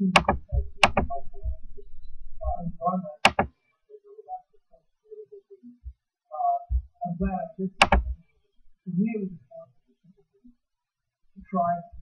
I'm glad I did. For me, it was important to try